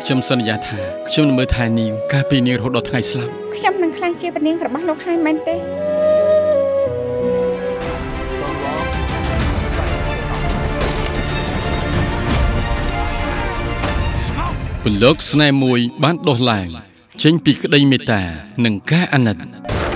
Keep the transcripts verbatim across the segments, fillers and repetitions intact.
ខ្ញុំសន្យាថាខ្ញុំនឹងមើលថែនាងកាលពីនាងរហូតដល់ថ្ងៃស្លាប់ខ្ញុំនឹងខ្លាចជាព្រះនាងរបស់លោកហើយមែនទេពលលោកស្នេហ៍មួយបានដុសឡើងចេញពីក្តីមេត្តានិងការអាណិត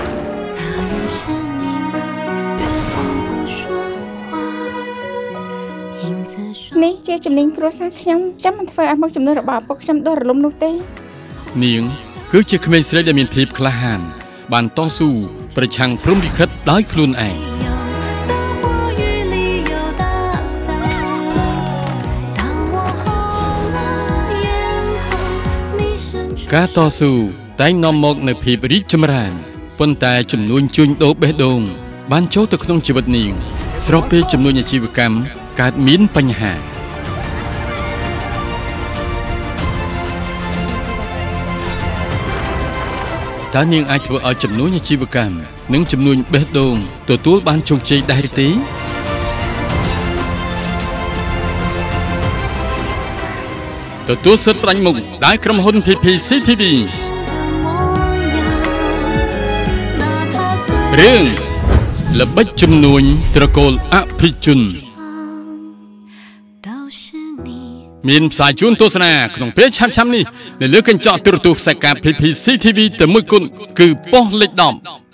នេះជាជំនាញគ្រួសារខ្ញុំចាំមិនធ្វើឲ្យមកជំនឿរបស់ឪពុកខ្ញុំដួលរលំនោះទេនាងគឺជាក្មេងស្រីដែលមានភាពក្លាហានបានតស៊ូប្រឆាំងព្រំលិខិតដោយខ្លួនឯងការតស៊ូតែងនាំមកនូវភាពរីកចម្រើនប៉ុន្តែចំនួនជួញដូរបេះដូងបានចូលទៅក្នុងជីវិតនាងស្របពេលចំនួនអាជីវកម្មកើតមានបញ្ហាតើនាងអាចធ្វើឲ្យចំនួនអាជីវកម្មនិងចំនួនបេះដូងទទួលបានជោគជ័យដែរទេទទួលសិទ្ធិប្រាញ់មុខដោយក្រុមហ៊ុន พี พี ซี ที วี រឿងល្បិចជំនួញត្រកូលអភិជនមានផ្សាយជូនទស្សនាក្នុងពេលឆាប់ៗនេះនៅលើកញ្ចក់ទូរទស្សន៍ខ្សែការ พี พี ซี ที วี តែមួយគត់គឺប៉ុស្តិ៍លេខដប់